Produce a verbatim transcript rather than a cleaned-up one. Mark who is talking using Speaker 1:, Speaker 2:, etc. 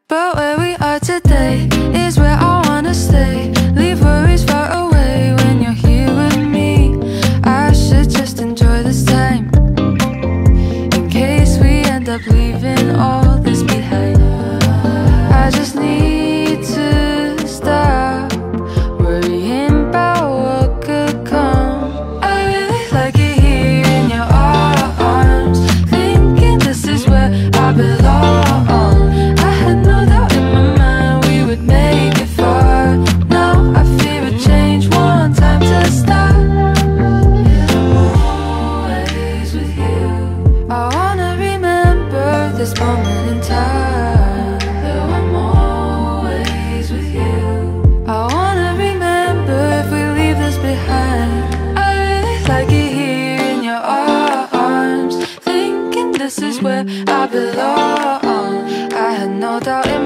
Speaker 1: But where we are today is where I wanna stay. Leave worries far away when you're here with me. I should just enjoy this time, in case we end up leaving all this behind. I just need to stop worrying about what could come. I really like it here in your arms, thinking this is where I belong. I had no doubt in my mind we would make it far. Now I fear a change, one time to stop. Always with you, I wanna remember this moment in time. That I'm always with you. I wanna remember if we leave this behind. I really like it here in your arms, thinking this is where I belong. I had no doubt in